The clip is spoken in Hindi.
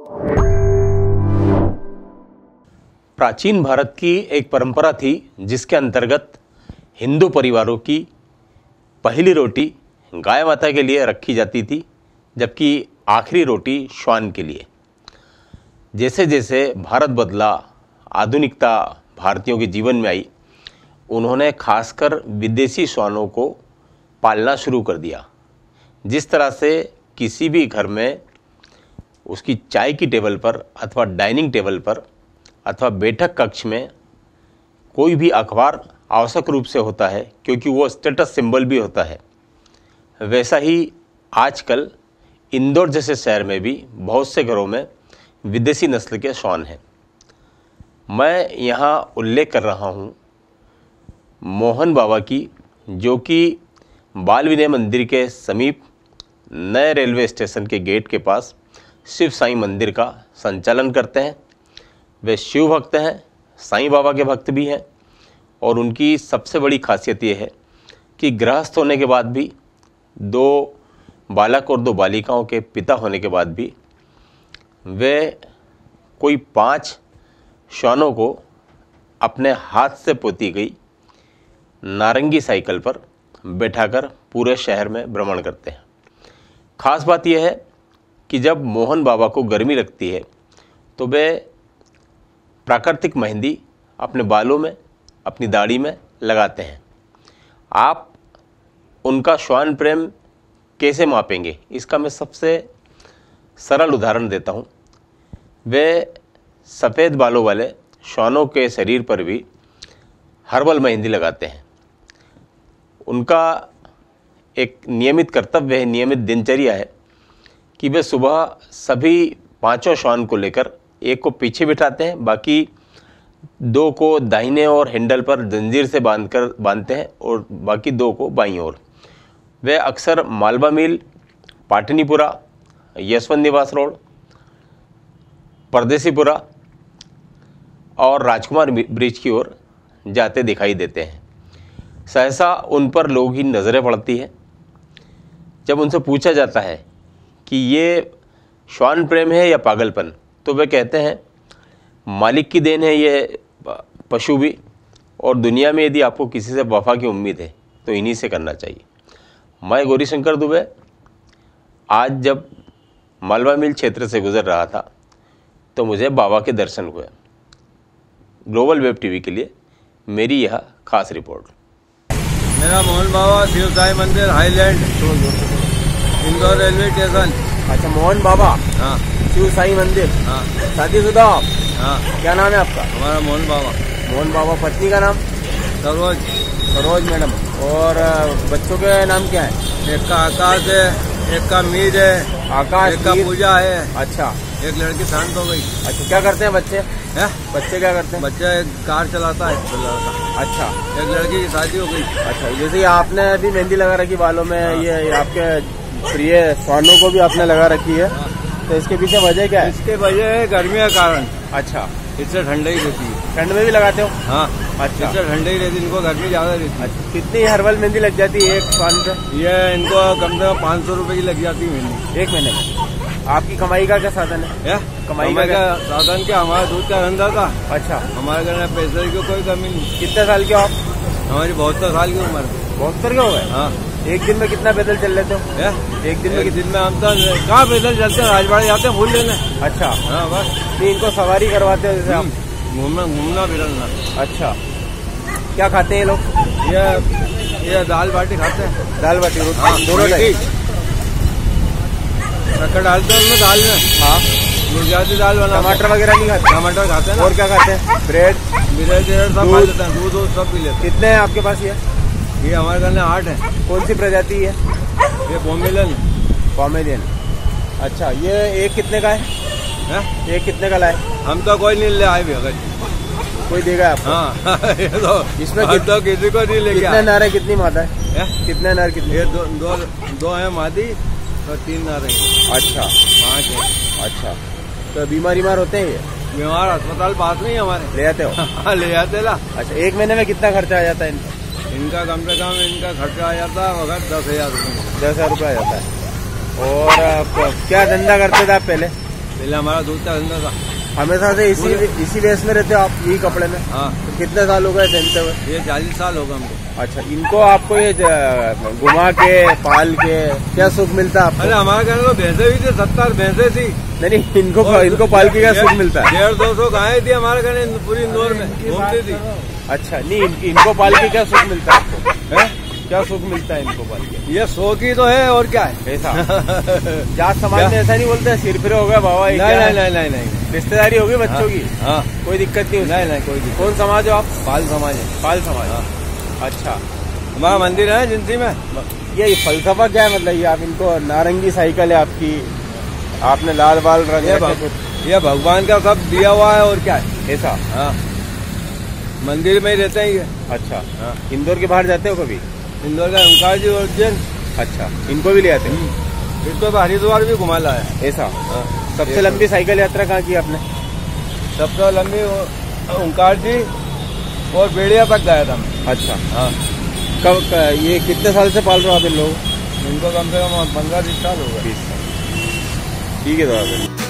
प्राचीन भारत की एक परंपरा थी जिसके अंतर्गत हिंदू परिवारों की पहली रोटी गाय माता के लिए रखी जाती थी, जबकि आखिरी रोटी श्वान के लिए। जैसे जैसे भारत बदला, आधुनिकता भारतीयों के जीवन में आई, उन्होंने खासकर विदेशी श्वानों को पालना शुरू कर दिया। जिस तरह से किसी भी घर में उसकी चाय की टेबल पर अथवा डाइनिंग टेबल पर अथवा बैठक कक्ष में कोई भी अखबार आवश्यक रूप से होता है, क्योंकि वो स्टेटस सिंबल भी होता है, वैसा ही आजकल इंदौर जैसे शहर में भी बहुत से घरों में विदेशी नस्ल के श्वान हैं। मैं यहाँ उल्लेख कर रहा हूँ मोहन बाबा की, जो कि बाल विनय मंदिर के समीप नए रेलवे स्टेशन के गेट के पास शिव साईं मंदिर का संचालन करते हैं। वे शिव भक्त हैं, साईं बाबा के भक्त भी हैं, और उनकी सबसे बड़ी खासियत ये है कि गृहस्थ होने के बाद भी, 2 बालक और 2 बालिकाओं के पिता होने के बाद भी, वे कोई 5 श्वानों को अपने हाथ से पोती गई नारंगी साइकिल पर बैठाकर पूरे शहर में भ्रमण करते हैं। खास बात यह है कि जब मोहन बाबा को गर्मी लगती है तो वे प्राकृतिक मेहंदी अपने बालों में, अपनी दाढ़ी में लगाते हैं। आप उनका श्वान प्रेम कैसे मापेंगे, इसका मैं सबसे सरल उदाहरण देता हूँ। वे सफ़ेद बालों वाले श्वानों के शरीर पर भी हर्बल मेहंदी लगाते हैं। उनका एक नियमित कर्तव्य है, नियमित दिनचर्या है कि वे सुबह सभी 5 श्वान को लेकर एक को पीछे बिठाते हैं, बाकी 2 को दाहिने और हैंडल पर जंजीर से बांधते हैं और बाकी 2 को बाईं ओर। वे अक्सर मालवा मिल, पाटनीपुरा, यशवंत निवास रोड, परदेसीपुरा और राजकुमार ब्रिज की ओर जाते दिखाई देते हैं। सहसा उन पर लोगों की नज़रें पड़ती है। जब उनसे पूछा जाता है कि ये श्वान प्रेम है या पागलपन, तो वे कहते हैं मालिक की देन है ये पशु भी, और दुनिया में यदि आपको किसी से वफा की उम्मीद है तो इन्हीं से करना चाहिए। मैं गौरीशंकर दुबे आज जब मालवा मिल क्षेत्र से गुजर रहा था तो मुझे बाबा के दर्शन हुए। ग्लोबल वेब टीवी के लिए मेरी यह खास रिपोर्ट। मेरा मोहन बाबा शिव साई मंदिर हाईलैंड इंदौर रेलवे स्टेशन। अच्छा, मोहन बाबा, हाँ, शिव साई मंदिर। हाँ, शादीशुदा आप? हाँ। क्या नाम है आपका? हमारा मोहन बाबा। मोहन बाबा। पत्नी का नाम? सरोज। सरोज मैडम। और बच्चों के नाम क्या है? एक का आकाश है, एक का मीर है, आकाश, एक का पूजा है। अच्छा। एक लड़की शांत हो गई। अच्छा, क्या करते हैं बच्चे? है? बच्चे क्या करते हैं? बच्चा एक कार चलाता है, तो लड़का। अच्छा। एक लड़की की शादी हो गई। अच्छा, जैसे आपने अभी मेहंदी लगा रखी बालों में, हाँ। ये आपके प्रिय श्वानों को भी आपने लगा रखी है, हाँ। तो इसके पीछे वजह क्या है? इसके वजह है गर्मी का कारण। अच्छा, इससे ठंडा ही रहती है। ठंड में भी लगाते हो? हाँ। अच्छा, इससे ठंडा ही रहती है, इनको गर्मी ज्यादा रहती है। अच्छा, कितनी हर्बल मेहंदी लग जाती है एक श्वान पे? ये इनको कम से कम 500 रुपए की लग जाती है मेहंदी एक महीने में। आपकी कमाई का क्या साधन है? कमाई का साधन क्या? हमारा दूध का धंधा था। अच्छा। हमारे घर में पैसे की कोई कमी नहीं। कितने साल के हो आप? हमारी 72 साल की उम्र। 72 के हो गए? हाँ। एक दिन में कितना पैदल चल लेते हो? एक दिन में हम तो कहाँ पैदल चलते हैं, राजवाड़े जाते हैं फूल लेने। अच्छा। हाँ, बस। इनको सवारी करवाते हो जैसे आप? घूमना फिरना। अच्छा। क्या खाते हैं ये लोग? ये दाल बाटी खाते हैं। दाल बाटी, रोटी? हाँ, दोनों टाइम। शक्कर डालते हैं उनमें दाल में। हाँ, गुजराती दाल बना। टमाटर वगैरह नहीं खाते? टमाटर खाते हैं। और क्या खाते हैं? ब्रेड सब खा लेते हैं, दूध सब पी लेते हैं। कितने हैं आपके पास? ये हमारे घर में 8 है। कौन सी प्रजाति है? ये पोमेलियन। अच्छा, ये एक कितने का है? एक कितने का लाए? हम तो कोई नहीं ले आए भी, अगर कोई देगा आपको? हाँ। ये तो इसमें तो किसी को नहीं लेके। कितने नर है, कितनी मादा है? कितने नर, कितने? ये दो है मादी और 3 नर है। अच्छा, 5 है। अच्छा, तो बीमार होते हैं ये? बीमार अस्पताल पास नहीं है हमारे। ले आते हो? हाँ, ले आते ला। अच्छा, एक महीने में कितना खर्चा आ जाता है इनका? इनका कम से कम इनका खर्चा आ जाता है वगैरह 10,000 रुपये। 10,000 रुपये आ जाता है। और क्या धंधा करते थे आप पहले? पहले हमारा दूध का धंधा था। हमेशा से इसी बेस में रहते हो आप, यही कपड़े में? हाँ। तो कितने साल हो गए पहनते हुए? ये 40 साल हो गए हमको। अच्छा, इनको आपको ये घुमा के पाल के क्या सुख मिलता है आपको? अरे हमारे घर तो भैंसे भी थे, 70 भैंसे थी। नहीं, इनको पाल के क्या सुख मिलता है? 150-200 गायें थी हमारे घर, पूरी इंदौर में घूमती थी। अच्छा, नहीं इनको पाल के क्या सुख मिलता है आपको? है क्या सुख मिलता है इनको पाल के? ये शौक ही तो है, और क्या है। ऐसा जात समाज में ऐसा नहीं बोलते सिर फिर हो गया बाबा? नहीं, रिश्तेदारी होगी बच्चों की? हाँ, कोई दिक्कत नहीं? नहीं कोई दिक्कत। कौन समाज हो आप? पाल समाज है। पाल समाज। हाँ। अच्छा, हमारा मंदिर है जिंसी में। ये फलसफा क्या है? मतलब ये आप इनको, नारंगी साइकिल है आपकी, आपने लाल बाल रंग, ये भगवान का सब दिया हुआ है, और क्या है। ऐसा? हाँ, मंदिर में ही रहते हैं ये। अच्छा। हाँ। इंदौर के बाहर जाते हो कभी? इंदौर का ओंकार जी और जैन। अच्छा, इनको भी ले आते हैं? इसको हरिद्वार भी घुमा लाया। ऐसा? हाँ। सबसे लंबी साइकिल यात्रा कहाँ की आपने? सबसे लंबी ओंकार जी और बेड़िया तक गया था मैं। अच्छा। हाँ। कब ये कितने साल से पाल रहे हो आप इन लोग? इनको कम से कम 15-20 साल हो गए। 20 साल। ठीक है दादा।